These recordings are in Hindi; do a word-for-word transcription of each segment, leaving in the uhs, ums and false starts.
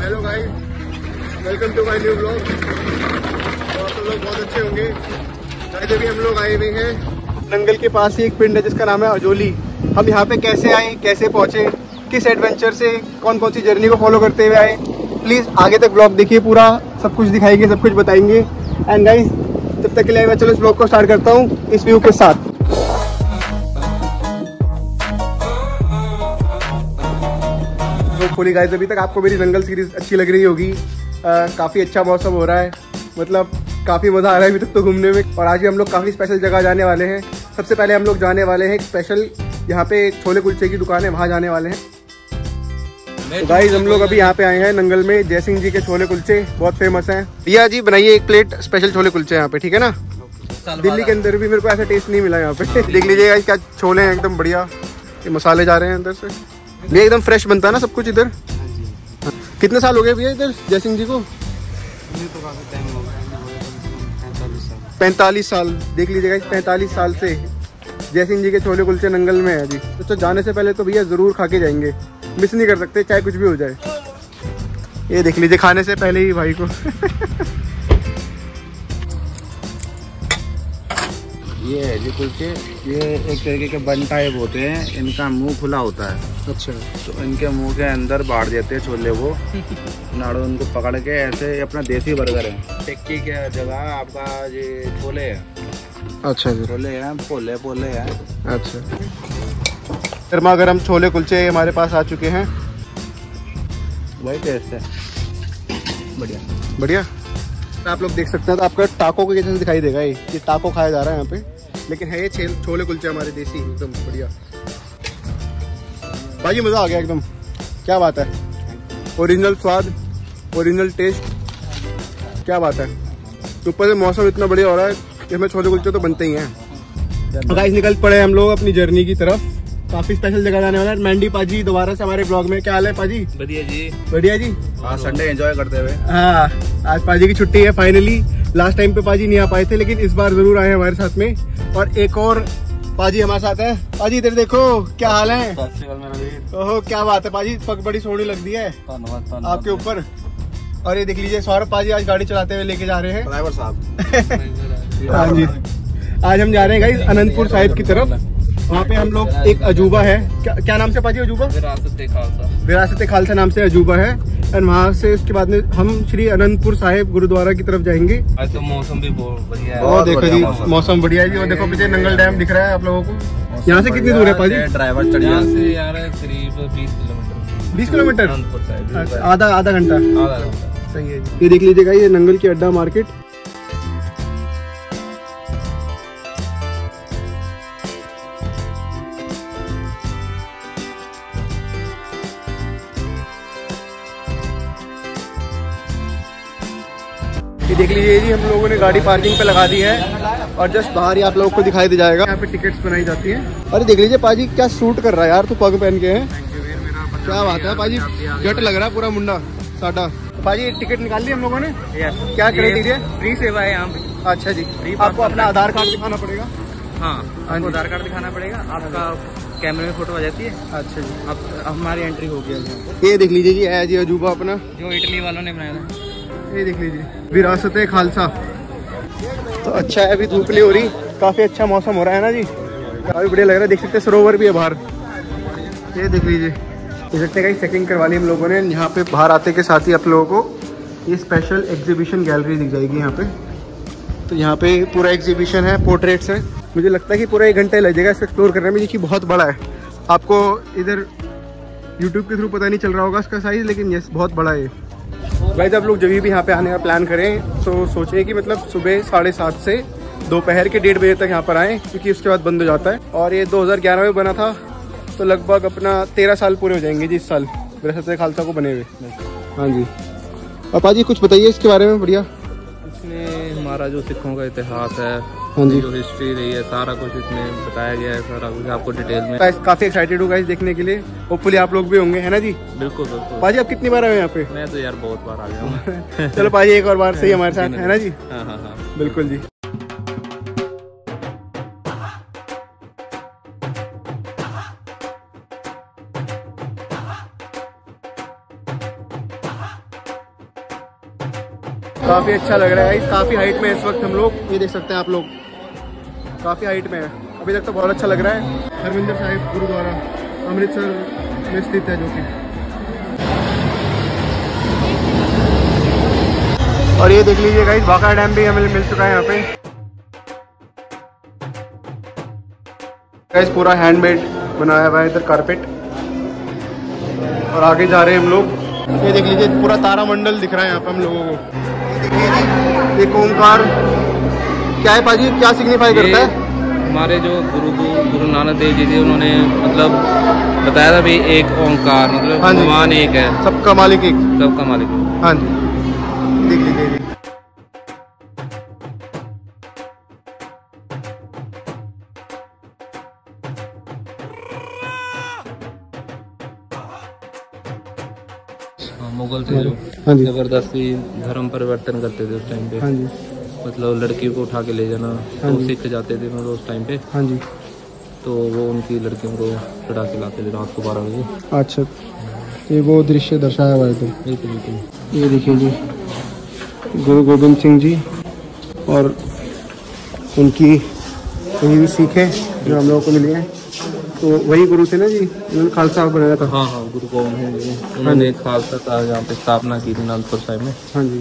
Hello guys, welcome to my new blog. तो आप लोग बहुत अच्छे होंगे। गाइस अभी हम लोग आए हुए हैं नंगल के पास ही एक पिंड है जिसका नाम है अजोली। हम यहाँ पे कैसे आए, कैसे पहुँचे, किस एडवेंचर से, कौन कौन सी जर्नी को फॉलो करते हुए आए, प्लीज़ आगे तक ब्लॉग देखिए, पूरा सब कुछ दिखाएंगे, सब कुछ बताएंगे। एंड गाइस तब तक के लिए मैं चलो इस ब्लॉग को स्टार्ट करता हूँ इस व्यू के साथ। होपफुली गाइस अभी तक आपको मेरी नंगल सीरीज अच्छी लग रही होगी। काफ़ी अच्छा मौसम हो रहा है, मतलब काफ़ी मज़ा आ रहा है अभी तक तो घूमने में। और आज भी हम लोग काफ़ी स्पेशल जगह जाने वाले हैं। सबसे पहले हम लोग जाने वाले हैं एक स्पेशल, यहाँ पे छोले कुलचे की दुकान है, वहाँ जाने वाले हैं। तो गाइस हम लोग अभी यहाँ पे आए हैं नंगल में। जय सिंह जी के छोले कुलचे बहुत फेमस हैं। भैया जी बनाइए एक प्लेट स्पेशल छोले कुलचे यहाँ पे, ठीक है ना। दिल्ली के अंदर भी मेरे को ऐसा टेस्ट नहीं मिला यहाँ पे। देख लीजिएगा क्या छोले हैं, एकदम बढ़िया। ये मसाले जा रहे हैं अंदर से, ये एकदम फ्रेश बनता है ना सब कुछ इधर। कितने साल हो गए भैया इधर जय सिंह जी को? पैंतालीस साल। देख लीजिएगा पैंतालीस साल से जय सिंह जी के छोले कुलचे नंगल में है जी। तो, तो जाने से पहले तो भैया जरूर खा के जाएंगे, मिस नहीं कर सकते चाहे कुछ भी हो जाए। ये देख लीजिए खाने से पहले ही भाई को ये है जी कुलचे, ये एक तरीके के बन टाइप होते हैं, इनका मुंह खुला होता है। अच्छा। तो इनके मुंह के अंदर बांट देते हैं छोले को, नाड़ू उनको पकड़ के ऐसे। अपना देसी बर्गर है, टिक्की के जगह आपका ये छोले है। अच्छा जी, छोले हैं, पोले पोले हैं। अच्छा, गर्मा गर्म छोले कुलचे हमारे पास आ चुके हैं। वही टेस्ट है, बढ़िया बढ़िया। आप लोग देख सकते हैं तो आपका टाको के जैसे दिखाई देगा। ये ये टाको खाया जा रहा है यहाँ पे, लेकिन है ये छोले कुलचे हमारे देसी, एकदम बढ़िया। भाई मज़ा आ गया एकदम, क्या बात है। ओरिजिनल स्वाद, ओरिजिनल टेस्ट, क्या बात है। ऊपर से मौसम इतना बढ़िया हो रहा है, इसमें छोले कुलचे तो बनते ही हैं। गाइस निकल पड़े हम लोग अपनी जर्नी की तरफ। काफी स्पेशल जगह जाने वाला है। मैंडी पाजी दोबारा से हमारे ब्लॉग में। क्या हाल है पाजी? बढ़िया जी, बढ़िया जी। हाँ, संडे एंजॉय करते हुए। हाँ, आज पाजी की छुट्टी है फाइनली। लास्ट टाइम पे पाजी नहीं आ पाए थे, लेकिन इस बार जरूर आए हमारे साथ में। और एक और पाजी हमारे साथ है। पाजी इधर देखो, क्या हाल है? ओहो क्या बात है पाजी, पग बड़ी सोहनी लग दी है आपके ऊपर। और ये देख लीजिए सौरभ पाजी आज गाड़ी चलाते हुए लेके जा रहे हैं, ड्राइवर साहब। हाँ जी, आज हम जा रहे हैं गाइस अनंतपुर साहिब की तरफ। वहाँ पे हम लोग एक अजूबा है, क्या, क्या नाम से पाजी अजूबा? विरासत खालसा। विरासत खालसा नाम से अजूबा है। और वहाँ से उसके बाद में हम श्री अनंतपुर साहिब गुरुद्वारा की तरफ जाएंगे। आज तो मौसम भी बहुत बढ़िया है। और देखो जी मौसम बढ़िया है जी। और देखो पीछे नंगल डैम दिख रहा है आप लोगों को। यहाँ से कितनी दूर है पाजी? ड्राइवर चढ़ यहाँ से यार करीब बीस किलोमीटर। बीस किलोमीटर, आधा आधा घंटा। आधा घंटा, सही है। ये देख लीजिएगा, ये नंगल की अड्डा मार्केट। ये देख लीजिए जी, हम लोगों ने गाड़ी पार्किंग पे लगा दी है और जस्ट बाहर ही आप लोगों को दिखाई दे जाएगा। यहाँ पे टिकट्स बनाई जाती हैं। अरे देख लीजिए पाजी क्या सूट कर रहा है यार, तू पग पहन के है, क्या बात है पाजी, जट लग रहा है पूरा मुंडा साडा। पाजी टिकट निकाल ली हम लोगों ने। क्या क्राइटेरिया? फ्री सेवा है यहाँ पे। अच्छा जी, आपको अपना आधार कार्ड दिखाना पड़ेगा। हाँ, आपको आधार कार्ड दिखाना पड़ेगा, आपका कैमरे में फोटो आ जाती है। अच्छा जी, अब हमारी एंट्री हो गई है। ये देख लीजिए जी, है जी अजूबा अपना, जो इटली वालों ने बनाया था। ये देख लीजिए विरासत खालसा। तो अच्छा है, अभी धूप नहीं हो रही, काफी अच्छा मौसम हो रहा है ना जी, काफी बढ़िया लग रहा है। देख सकते हैं सरोवर भी है बाहर, ये देख लीजिए। देख सकते हैं चेकिंग करवा ली हम लोगों ने। यहाँ पे बाहर आते के साथ ही आप लोगों को ये स्पेशल एग्जीबिशन गैलरी दिख जाएगी यहाँ पे। तो यहाँ पे पूरा एग्जीबिशन है, पोर्ट्रेट्स है। मुझे लगता है कि पूरा एक घंटा लग जाएगा इसको एक्सप्लोर करने में, क्योंकि बहुत बड़ा है। आपको इधर यूट्यूब के थ्रू पता नहीं चल रहा होगा इसका साइज, लेकिन यस बहुत बड़ा है। गाइस आप लोग जब भी यहाँ पे आने का प्लान करें तो सोचें कि मतलब सुबह साढ़े सात से दोपहर के डेढ़ बजे तक यहाँ पर आएँ, क्योंकि उसके बाद बंद हो जाता है। और ये दो हज़ार ग्यारह में बना था, तो लगभग अपना तेरह साल पूरे हो जाएंगे जी इस साल विरासत खालसा को बने हुए। हाँ जी, और पाजी कुछ बताइए इसके बारे में। बढ़िया, इसमें हमारा जो सिखों का इतिहास है, हाँ जी, जो हिस्ट्री रही है, सारा कुछ इसमें बताया गया है, सारा कुछ आपको डिटेल में। काफी एक्साइटेड हूँ गाइस देखने के लिए। होपफुली आप लोग भी होंगे, है ना जी? बिल्कुल बिल्कुल। पाजी आप कितनी बार आए यहाँ पे? मैं तो यार बहुत बार आ गया हूँ। चलो पाजी एक और बार सही हमारे साथ, है ना जी? हाँ हाँ हाँ बिल्कुल जी। काफ़ी अच्छा लग रहा है गाइस, काफ़ी हाइट में इस वक्त हम लोग, ये देख सकते हैं आप लोग, काफ़ी हाइट में है। अभी तक तो बहुत अच्छा लग रहा है। हरमिंदर साहिब गुरुद्वारा अमृतसर में स्थित है जो कि, और ये देख लीजिए गाइस भाखड़ा डैम भी हमें मिल चुका है यहाँ पे गाइस। पूरा हैंडमेड बनाया हुआ है इधर कारपेट, और आगे जा रहे हैं हम लोग। ये देख लीजिए पूरा तारामंडल दिख रहा है यहाँ पे हम लोगों को। ये देखिए एक ओमकार, क्या है पाजी, क्या सिग्निफाई करता है? हमारे जो गुरु गुरु नानक देव जी थे, उन्होंने मतलब बताया था भी एक ओंकार मतलब हाँ भगवान एक है, सबका मालिक एक, सबका मालिक। हाँ जी देख लीजिए जी। मुगल थे जो हाँ जी जबरदस्ती धर्म परिवर्तन करते थे उस टाइम पे। हाँ जी मतलब लड़कियों को उठा के ले जाना, हाँ तो जी। सिख जाते थे मतलब उस टाइम पे, हाँ जी। तो वो उनकी लड़कियों को चढ़ा के लाते थे रात को बारह बजे। अच्छा, ये वो दृश्य दर्शाया हुआ है तो बिल्कुल बिल्कुल। ये देखिए जी गुरु गोविंद सिंह जी, और उनकी यही भी सीख है जो हम लोगों को मिली है। तो वही गुरु थे ना जी, उन्होंने खालसा बनाया था। हाँ हाँ, गुरु गोविंद सिंह जी उन्होंने एक खालसा था यहाँ पे स्थापना की थी अनंतपुर साहिब में। हाँ जी।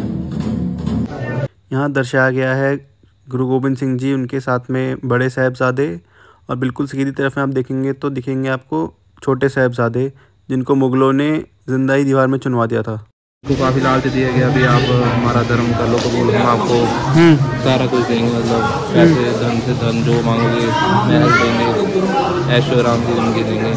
यहाँ दर्शाया गया है गुरु गोविंद सिंह जी, उनके साथ में बड़े साहिबजादे, और बिल्कुल सीधी तरफ में आप देखेंगे तो दिखेंगे आपको छोटे साहिबजादे, जिनको मुगलों ने जिंदा ही दीवार में चुनवा दिया था। को काफ़ी लालच दिया गया भी आप हमारा धर्म कर लो कबूल, हम आपको सारा कुछ देंगे, मतलब पैसे धन से धन जो मांगोगे महल देंगे, ऐशो आराम की जिंदगी देंगे।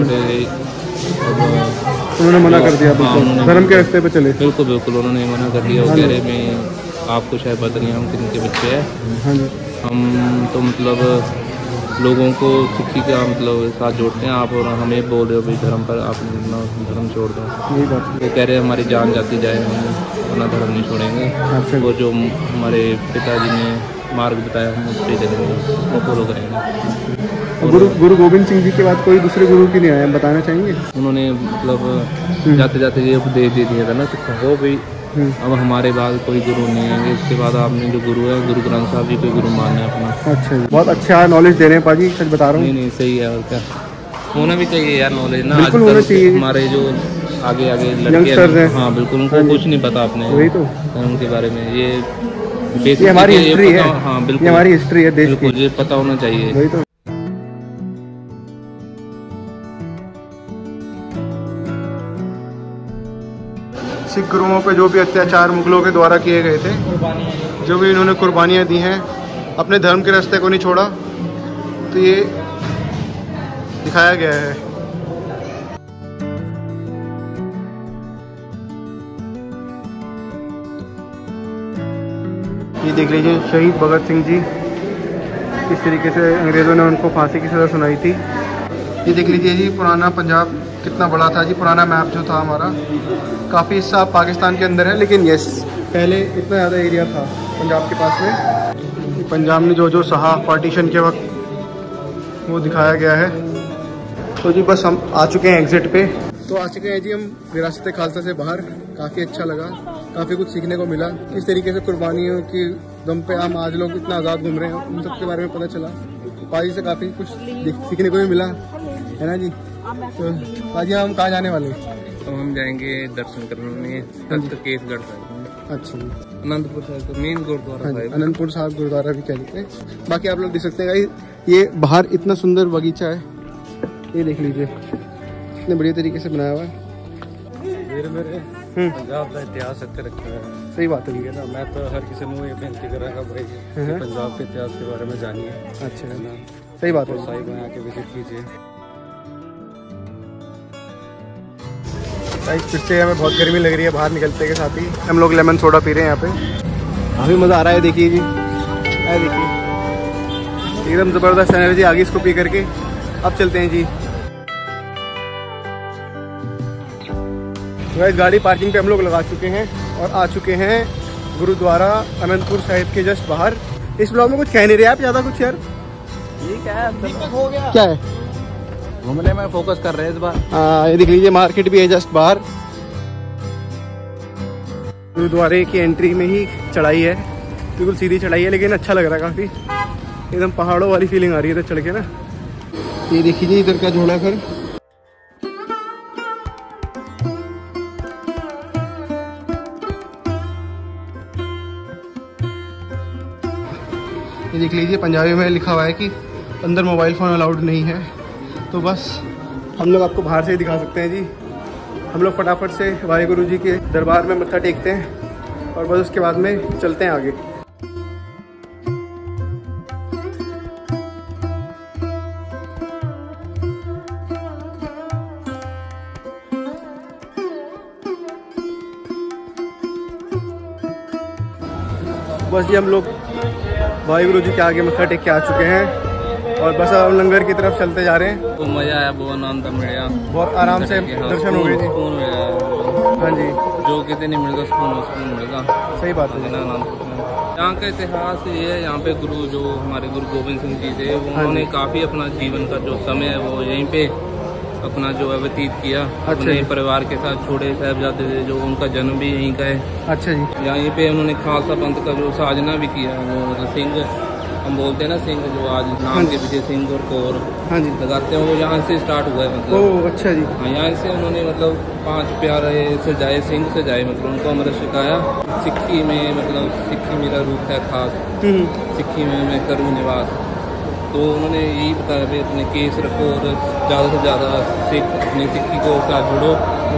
उन्होंने मना कर दिया, हाँ, धर्म के रास्ते पे चले। बिल्कुल बिल्कुल उन्होंने मना कर दिया। वो कह रहे मैं आपको शायद पता नहीं हम किन के बच्चे हैं, हम तो मतलब लोगों को सिक्खी का मतलब साथ जोड़ते हैं आप, और हमें बोल रहे हो भाई धर्म पर आप अपना धर्म छोड़ दो। यही बात वो कह रहे हैं हमारी जान जाती जाए हम अपना धर्म नहीं छोड़ेंगे। अच्छा। वो जो हमारे पिताजी ने मार्ग बताया हम उस पर चलेंगे, उसको फॉलो करेंगे। गुरु गुरु गोविंद सिंह जी के बाद कोई दूसरे गुरु की नहीं आया, बताना चाहेंगे? उन्होंने मतलब जाते जाते ये उपदेश दे दिया था ना कि कहो भाई अब हमारे बाद कोई गुरु नहीं आएंगे, इसके बाद आपने जो गुरु है गुरु ग्रंथ साहब जी को गुरु मानना है अपना। अच्छा जी, बहुत अच्छा नॉलेज दे रहे हैं पाजी, सच बता रहा हूँ। नहीं नहीं सही है, और क्या होना भी चाहिए यार नॉलेज ना, बिल्कुल होना चाहिए। हमारे जो आगे आगे लड़के हैं, हाँ बिल्कुल उनको कुछ नहीं पता अपने वही तो उनके बारे में। ये ये हमारी हिस्ट्री है, हाँ बिल्कुल ये हमारी हिस्ट्री है देश की, ये पता होना चाहिए। वही तो। सिख गुरुओं पे जो भी अत्याचार मुगलों के द्वारा किए गए थे, जो भी इन्होंने कुर्बानियाँ दी हैं, अपने धर्म के रास्ते को नहीं छोड़ा, तो ये दिखाया गया है। ये देख लीजिए शहीद भगत सिंह जी, किस तरीके से अंग्रेज़ों ने उनको फांसी की सज़ा सुनाई थी। ये देख लीजिए जी पुराना पंजाब कितना बड़ा था जी, पुराना मैप जो था हमारा, काफ़ी हिस्सा पाकिस्तान के अंदर है, लेकिन यस पहले इतना ज़्यादा एरिया था पंजाब के पास में। पंजाब ने जो जो सहा पार्टीशन के वक्त वो दिखाया गया है। तो जी बस हम आ चुके हैं एग्जिट पे, तो आ चुके हैं जी हम विरासत खालसा से बाहर। काफ़ी अच्छा लगा, काफ़ी कुछ सीखने को मिला, किस तरीके से कुर्बानियों की दम पे हम आज लोग इतना आज़ाद घूम रहे हैं, उन सब के बारे में पता चला। पाजी से काफ़ी कुछ सीखने को भी मिला, है ना जी। तो पाजी हम कहाँ जाने वाले हैं? तो हम जाएंगे दर्शन करने तख्त केसगढ़ साहिब। अच्छा जी, अनंतपुर साहिब मेन गुरुद्वारा साहिब, अनंतपुर साहिब गुरुद्वारा भी कह देते हैं। बाकी आप लोग देख सकते हैं ये बाहर इतना सुंदर बगीचा है, ये देख लीजिए इतने बढ़िया तरीके से बनाया हुआ है। पंजाब का इतिहास रखा है। सही बात है भैया, मैं तो हर किसी को ये बेनती करूँगा भाई पंजाब के इतिहास के बारे में जानिए। अच्छा है ना, सही बात है, साहिब में आके विजिट कीजिए। भाई फिर से हमें बहुत गर्मी लग रही है, बाहर निकलते के साथ ही हम लोग लेमन सोडा पी रहे हैं यहाँ पे, काफ़ी मज़ा आ रहा है। देखिए जी, है देखिए एकदम ज़बरदस्त एनर्जी आ गई इसको पी करके। अब चलते हैं जी, तो गाड़ी पार्किंग पे हम लोग लगा चुके हैं और आ चुके हैं गुरुद्वारा अनंतपुर साहिब के जस्ट बाहर। इस ब्लॉग में कुछ कह नहीं रहे आप ज़्यादा कुछ यार, ठीक है हो गया, क्या है घूमने में फोकस कर रहे हैं इस बार। हाँ ये देख लीजिए मार्केट भी है जस्ट बाहर। गुरुद्वारे की एंट्री में ही चढ़ाई है, बिल्कुल सीधी चढ़ाई है, लेकिन अच्छा लग रहा है काफ़ी, एकदम पहाड़ों वाली फीलिंग आ रही है इधर चढ़ के ना। ये देखिए इधर का झोला घर, ये देख लीजिए पंजाबी में लिखा हुआ है कि अंदर मोबाइल फ़ोन अलाउड नहीं है। तो बस हम लोग आपको बाहर से ही दिखा सकते हैं जी। हम लोग फटाफट से वाहेगुरु जी के दरबार में मत्था टेकते हैं और बस उसके बाद में चलते हैं आगे। बस जी हम लोग वाहेगुरु जी के आगे मत्था टेक के आ चुके हैं और बस अब लंगर की तरफ चलते जा रहे हैं। तो मजा आया, बहुत आनंद मिला, बहुत आराम से दर्शन हो गए थे। सुकून मिला, हाँ जी, जो कितने नहीं मिलेगा सुकून सुकून मिलेगा। सही बात है। यहाँ का इतिहास ये है, यहाँ पे गुरु जो हमारे गुरु गोविंद सिंह जी थे, उन्होंने काफी अपना जीवन का जो समय है वो यहीं पे अपना जो है व्यतीत किया। अच्छा अपने परिवार के साथ छोटे साहिबजादे थे, जो उनका जन्म भी यहीं का है। अच्छा जी, यहीं पे उन्होंने खालसा पंथ का जो साजना भी किया, वो मतलब सिंह हम बोलते हैं ना, सिंह जो आज नाम के पीछे सिंह और कौर हाँ जी लगाते हैं, वो यहाँ से स्टार्ट हुआ है। मतलब ओह अच्छा जी, हाँ, यहाँ से उन्होंने मतलब पांच प्यारे से जाए, सिंह से जाए, मतलब उनको अमृत सिखाया। सिक्की में मतलब सिक्की मेरा रूप है खास, सिक्की में मैं करूँ निवास। तो उन्होंने यही बताया भाई अपने केस रखो और ज़्यादा से ज़्यादा सिख अपनी सिक्की को साथ जुड़ो।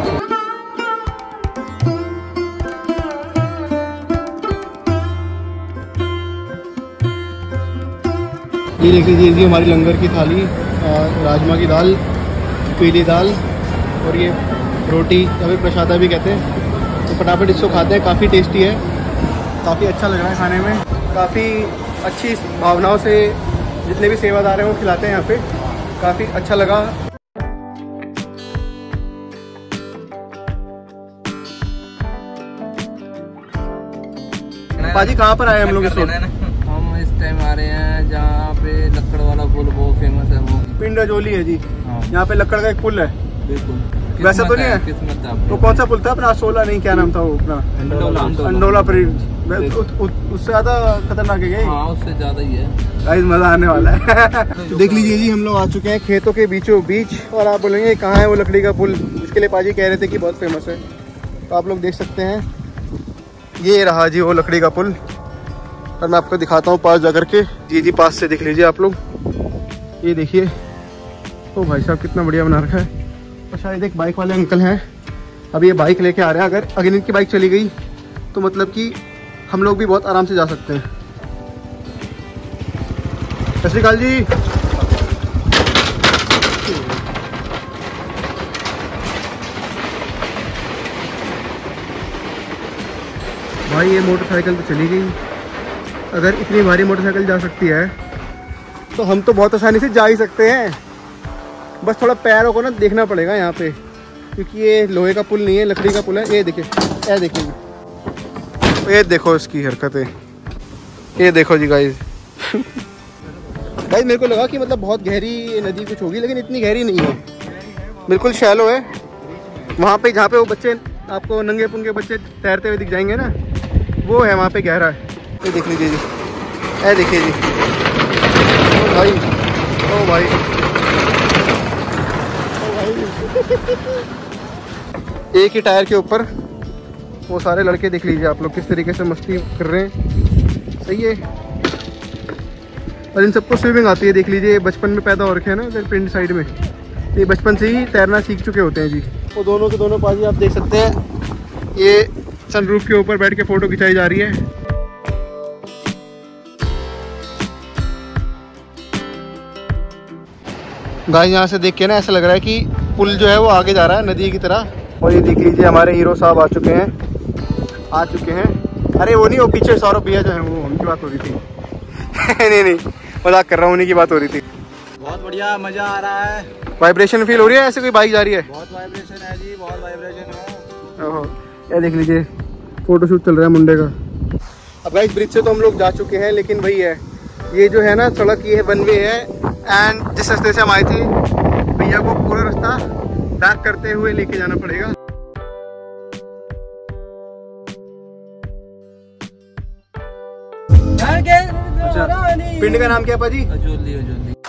ये देख लीजिए जी हमारी लंगर की थाली, राजमा की दाल, पीली दाल और ये रोटी या फिर प्रसादा भी कहते हैं। तो फटाफट इसको खाते हैं, काफ़ी टेस्टी है, काफ़ी अच्छा लग रहा है खाने में। काफ़ी अच्छी भावनाओं से जितने भी सेवादार हैं वो खिलाते हैं यहाँ पे, काफ़ी अच्छा लगा। पाजी कहाँ पर आए हम लोग इस वक्त? हम इस टाइम आ रहे हैं जहाँ पे लक्कड़ वाला पुल बहुत फेमस है, वो पिंड अजोली है जी। हाँ। यहाँ पे लक्कड़ का एक पुल है। बिल्कुल। वैसा तो नहीं है, किस्मत है। तो कौन सा पुल था अपना? सोलह नहीं, क्या नाम था वो अपना? अंडोला ब्रिज। उससे ज्यादा खतरनाक है। हाँ, उससे ज्यादा ही है। गाइस मजा आने वाला है। तो देख लीजिए जी हम लोग आ चुके हैं खेतों के बीचों बीच, और आप बोलेंगे कहाँ है वो लकड़ी का पुल, इसके लिए पाजी कह रहे थे कि बहुत फेमस है। तो आप लोग देख सकते हैं, ये रहा जी वो लकड़ी का पुल, और मैं आपको दिखाता हूँ पास जा करके। जी जी पास से देख लीजिए आप लोग, ये देखिए। ओ भाई साहब कितना बढ़िया बना रखा है। और शायद एक बाइक वाले अंकल हैं, अभी ये बाइक लेके आ रहे हैं। अगर अगर इनकी बाइक चली गई तो मतलब कि हम लोग भी बहुत आराम से जा सकते हैं। सत श्री अकाल जी। भाई ये मोटरसाइकिल तो चली गई। अगर इतनी भारी मोटरसाइकिल जा सकती है तो हम तो बहुत आसानी से जा ही सकते हैं। बस थोड़ा पैरों को ना देखना पड़ेगा यहाँ पे, क्योंकि ये लोहे का पुल नहीं है, लकड़ी का पुल है। ये देखिए, ये देखिए, ये देखो इसकी हरकतें, ये देखो जी गाइस। गाइस मेरे को लगा कि मतलब बहुत गहरी नदी कुछ होगी, लेकिन इतनी गहरी नहीं है, बिल्कुल शैलो है। वहाँ पे जहाँ पे वो बच्चे आपको नंगे पुंगे बच्चे तैरते हुए दिख जाएंगे ना, वो है वहाँ पे गहरा है। ये देख लीजिए जी, ये देखिए जी। ओ भाई, ओ भाई, ओ भाई। एक ही टायर के ऊपर वो सारे लड़के देख लीजिए आप लोग किस तरीके से मस्ती कर रहे हैं। सही है। और इन सबको स्विमिंग आती है, देख लीजिए। बचपन में पैदा हो रखे हैं ना इधर पिंड साइड में, ये बचपन से ही तैरना सीख चुके होते हैं जी। वो दोनों के दोनों पाजी आप देख सकते हैं, ये सनरूफ के ऊपर बैठ के फ़ोटो खिंचाई जा रही है। गाइस यहाँ से देख के ना ऐसा लग रहा है कि पुल जो है वो आगे जा रहा है नदी की तरह। और ये देख लीजिए हमारे हीरो साहब आ चुके हैं, आ चुके हैं। अरे वो नहीं, वो पीछे सौरभ भैया जो है वो उनकी बात हो रही थी। नहीं नहीं मजाक कर रहा हूँ, उन्हीं की बात हो रही थी। बहुत बढ़िया मजा आ रहा है। वाइब्रेशन फील हो रही है ऐसे कोई बाइक जा रही है? बहुत वाइब्रेशन है जी, बहुत वाइब्रेशन है। ओहो, ये देख लीजिए फोटोशूट चल रहा है मुंडे का। अब गाइस ब्रिज से तो हम लोग जा चुके हैं, लेकिन वही है, ये जो है ना सड़क ये है वन वे है। एंड जिस रास्ते से हम आए थे भैया को पूरा रास्ता बैक करते हुए लेके जाना पड़ेगा। अच्छा, पिंड का नाम क्या है पाजी? अजोली अजोली।